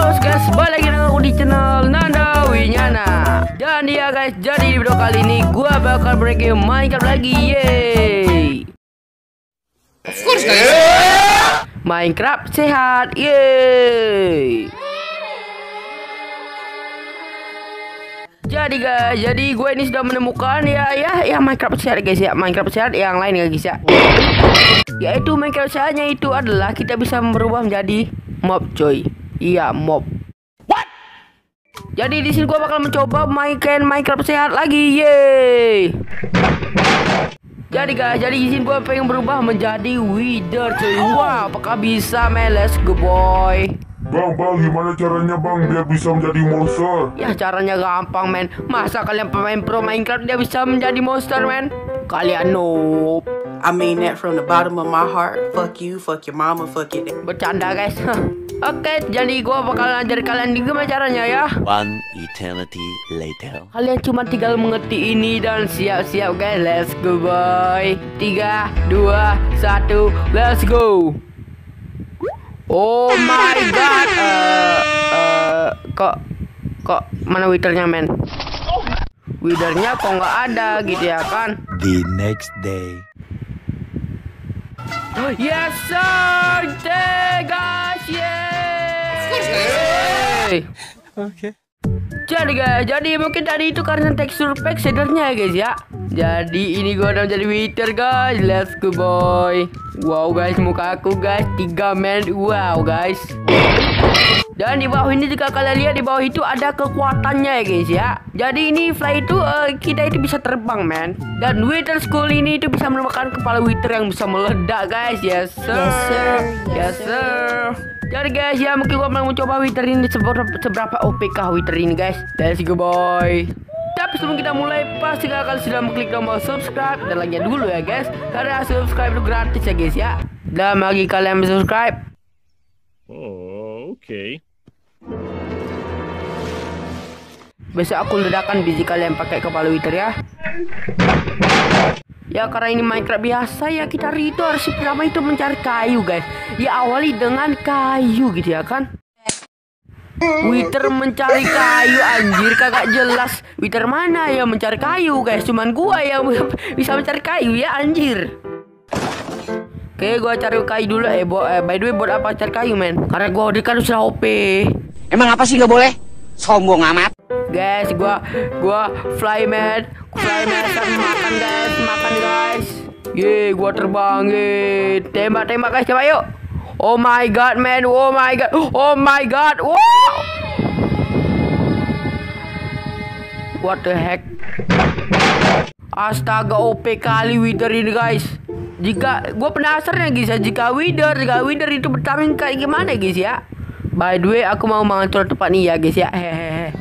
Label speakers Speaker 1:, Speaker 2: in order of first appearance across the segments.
Speaker 1: guys, balik lagi dengan aku di channel Nanda Winyana. Dan ya guys, jadi di video kali ini gua bakal breaking Minecraft lagi, yeay.
Speaker 2: Of course guys.
Speaker 1: Minecraft sehat, yeay. Jadi guys, gue ini sudah menemukan ya Minecraft sehat guys ya, Minecraft sehat yang lain ya guys ya. Yaitu Minecraft sehatnya itu adalah kita bisa berubah menjadi mob coy. Iya, mob. What? Jadi di sini gua bakal mencoba mainkan Minecraft sehat lagi, yeay. Jadi guys, di sini gua pengen berubah menjadi Wither coy. Wow, apakah bisa, man? Let's go boy.
Speaker 3: Bang, gimana caranya bang biar bisa menjadi monster?
Speaker 1: Ya caranya gampang men. Masa kalian pemain pro Minecraft dia bisa menjadi monster men? Kalian noob.
Speaker 2: I mean that from the bottom of my heart. Fuck you, fuck your mama, fuck your dad.
Speaker 1: Bercanda guys. Oke, jadi gua bakal ajar kalian gimana caranya ya.
Speaker 4: One eternity later.
Speaker 1: Kalian cuma tinggal mengerti ini dan siap-siap guys. Let's go boy. 3, 2, 1, let's go. Oh my god. Kok mana withernya men? Withernya kok nggak ada gitu ya kan?
Speaker 4: The next day.
Speaker 1: Yes sir, guys, yeay.
Speaker 4: Okay.
Speaker 1: Jadi mungkin tadi itu karena tekstur pack shadernya ya guys ya. Jadi ini gua udah menjadi wither guys. Let's go boy. Wow guys, muka aku guys 3 men. Wow guys. Dan di bawah ini juga kalian lihat di bawah itu ada kekuatannya ya guys ya. Jadi ini fly itu kita itu bisa terbang men. Dan wither school ini itu bisa merupakan kepala wither yang bisa meledak guys. Yes sir. Yes sir. Jadi guys ya mungkin gua mau mencoba wither ini seberapa OP kah wither ini guys. Let's go boy. Tapi sebelum kita mulai pasti kalian sudah mengklik tombol subscribe dan like-nya dulu ya guys. Karena subscribe itu gratis ya guys ya. Dan bagi kalian yang subscribe.
Speaker 5: Oh, oke.
Speaker 1: Besok aku ledakan biji kalian pakai kepala wither ya. Ya karena ini Minecraft biasa ya, kita itu harus pertama itu mencari kayu guys. Ya awali dengan kayu gitu ya kan. Wither mencari kayu anjir, kagak jelas. Wither mana ya mencari kayu guys, cuman gua yang bisa mencari kayu ya anjir. Oke, gua cari kayu dulu. By the way buat apa cari kayu men? Karena gua udah kan sudah OP.
Speaker 6: Emang apa sih gak boleh? Sombong amat.
Speaker 1: Guys, gua fly man. Makan guys. Ye, gua terbang ye. Tembak guys, coba yuk. Oh my god man. Oh my god. Wow. What the heck? Astaga, OP kali wither ini guys. Jika gua penasaran ya guys ya, jika wither itu bertarung kayak gimana guys ya. By the way, aku mau mengatur tempat nih ya guys ya. Hehehe.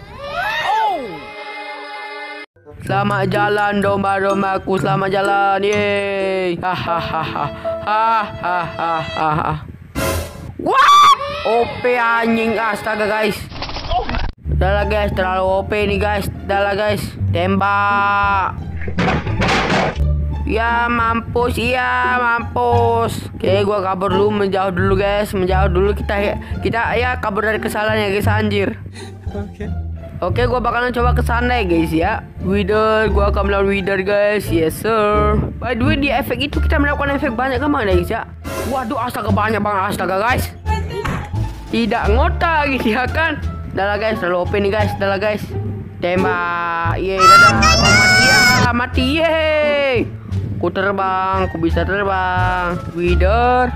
Speaker 1: Selamat jalan domba-dombaku, selamat jalan. Yeay. Hahaha. Wah, OP anjing, astaga guys. Udah lah guys, terlalu OP nih guys. Udah lah guys, tembak. Ya mampus, Oke, gua kabur dulu, menjauh dulu guys, kita ya kabur dari kesalahan ya guys anjir. Oke, gua bakalan coba ke sana ya guys ya. Wither, gua akan melawan wither guys. Yes sir. By the way di efek itu kita melakukan efek banyak kan ya guys ya. Waduh, astaga banyak banget astaga guys. Tidak ngotak gitu ya kan. Udah lah guys, terlalu OP nih guys. Udah lah guys. Tembak. Yeay, dadah. Mati yeay. Ku terbang, ku bisa terbang. Wither.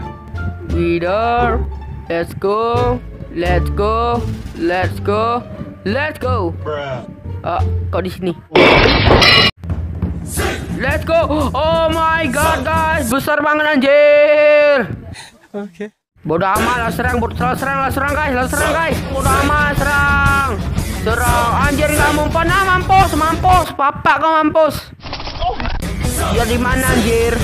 Speaker 1: Let's go. Kok di sini? Let's go. Oh my god guys, besar banget anjir.
Speaker 4: Oke.
Speaker 1: Bodoh amat lah serang guys. Bodoh amat serang. Anjir nggak mempan, mampus. Papa kau mampus. Ya di mana anjir?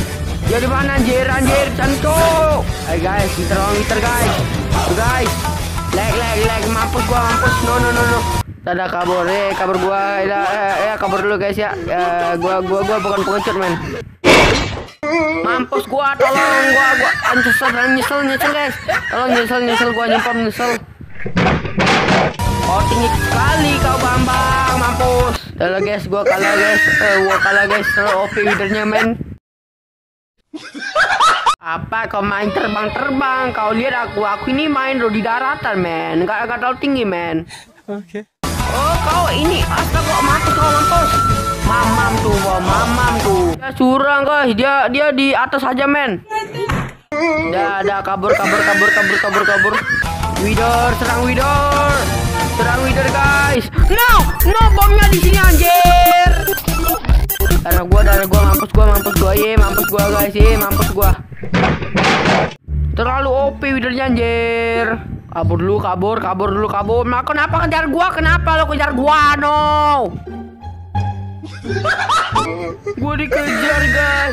Speaker 1: Cantuk. Hai guys, wither guys. Lag, mampus. No. Dadah kabur gua. Ya kabur dulu guys ya. Gua bukan pengecut men. Mampus gua, tolong gua nyesel guys. Tolong nyesel gua nyesel. Oh, tinggi sekali kau Bambang, mampus. Udah guys, gua kalah guys. OP leadernya men. Apa kau main terbang? Kau lihat aku ini main di daratan men, nggak terlalu tinggi men.
Speaker 4: Okay.
Speaker 1: Oh kau ini, astaga mampus kau mampus. Mamam tuh. Dia curang guys, dia di atas aja men. Dah kabur. Wither, serang Wither guys. No bomnya di sini anjir. Darah gua mampus gua guys, mampus gua. Terlalu OP Withernya anjir. Kabur dulu. Nah, kenapa kejar gua? Kenapa lo kejar gua? No. Gua dikejar guys.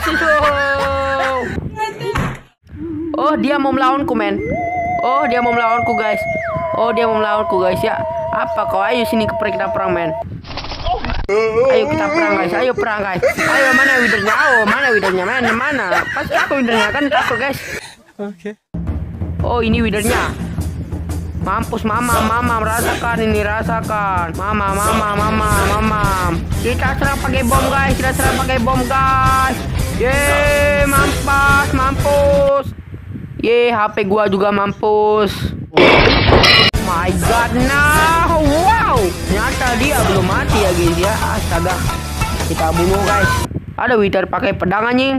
Speaker 1: Oh, dia mau melawanku men. Dia mau melawanku guys ya. Apa kau? Ayo sini kita perang men. Ayo kita perang guys. Ayo mana Withernya men? Mana? Pasti aku Withernya kan takut guys.
Speaker 4: Okay.
Speaker 1: Oh ini Withernya. Mampus mama rasakan. Mama. Kita serang pakai bom guys. Yeay, mampus. Yeay, HP gua juga mampus. My god, nah. Wow. Ternyata dia belum mati ya guys ya. Astaga. Kita bunuh guys. Ada Wither pakai pedang anjing.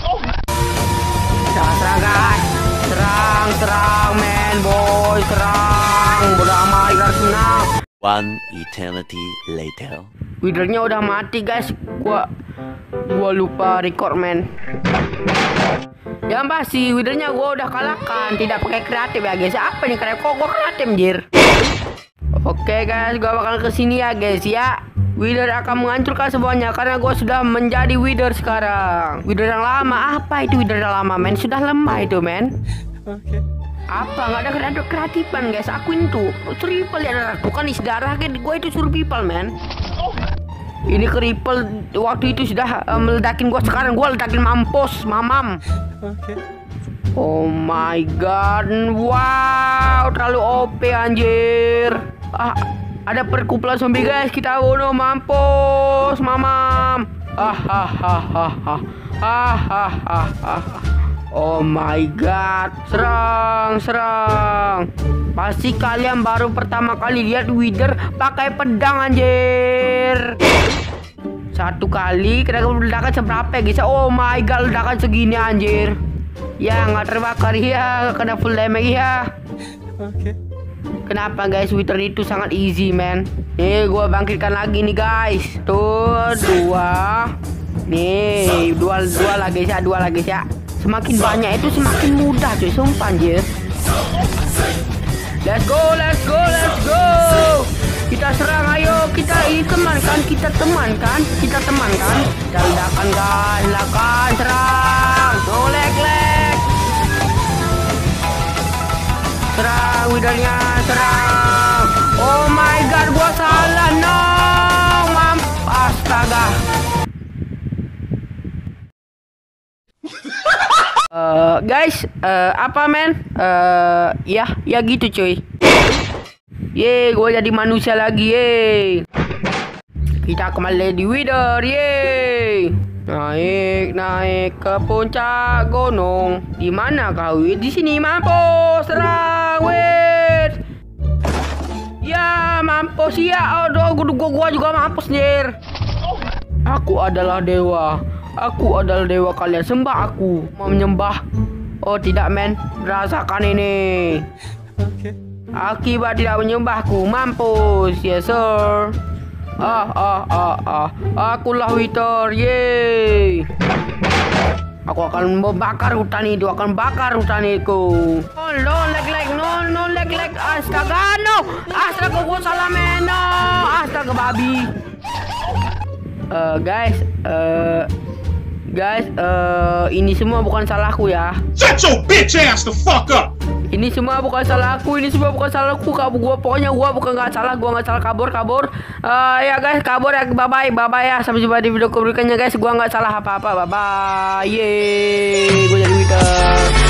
Speaker 1: Kita serang guys. Serang men boy, serang. Bodoh amat kita senang.
Speaker 4: One eternity later.
Speaker 1: Withernya udah mati guys. Gua lupa record men. Yang pasti Withernya gua udah kalahkan. Tidak pakai kreatif ya guys. Apa nih kreatif? Kok gua kreatif anjir? Oke guys, gua bakal kesini ya guys ya. Wither akan menghancurkan semuanya karena gua sudah menjadi Wither sekarang. Wither yang lama. Apa itu Wither yang lama men? Sudah lemah itu men.
Speaker 4: Okay.
Speaker 1: Apa nggak ada kreatifan guys? Aku itu triple ya, bukan isi darah kan? Gue itu survival man. Ini triple waktu itu sudah meledakin gue, sekarang gue ledakin mampus mamam.
Speaker 4: Okay.
Speaker 1: Oh my god, wow terlalu OP anjir. Ada perkumpulan zombie guys, kita bunuh mampus mamam. Oh my god, serang. Pasti kalian baru pertama kali lihat Wither pakai pedang anjir. Satu kali kena ledakan seberapa guys? Oh my god, ledakan segini anjir. Ya nggak terbakar ya, kena full damage ya.
Speaker 4: Okay.
Speaker 1: Kenapa guys? Wither itu sangat easy man. Nih gua bangkitkan lagi nih guys. Tuh 2. Nih dua lagi ya. Semakin banyak itu semakin mudah cuy, sumpah anjir. Let's go. Kita serang, ayo. Kita temankan. Kita ledakan guys, serang. No lag. Serang Withernya, serang. Oh my god, gua salah. No, astaga. Guys, apa men? Ya gitu cuy. Ye, gue jadi manusia lagi ye. Kita kembali di Wither ye. Naik ke puncak gunung. Di mana kau? Di sini mampus, serang wit. Ya mampus ya. Aduh, gua juga mampus nyer. Aku adalah dewa. Kalian sembah aku. Mau menyembah. Oh tidak men, rasakan ini.
Speaker 4: Okay.
Speaker 1: Akibat tidak menyembahku, mampus. Yes sir. Akulah Wither, yeay. Aku akan membakar hutan itu, No lag. Astaga, gua salah men. Astaga babi. Guys, ini semua bukan salahku ya.
Speaker 7: Shut your bitch ass the fuck up.
Speaker 1: Ini semua bukan salahku. Pokoknya gua bukan nggak salah. Gua nggak salah, kabur. Ya guys, kabur ya. Bye bye ya. Sampai jumpa di video berikutnya guys. Gua nggak salah apa-apa. Bye bye. Yeay, gua jadi Wither.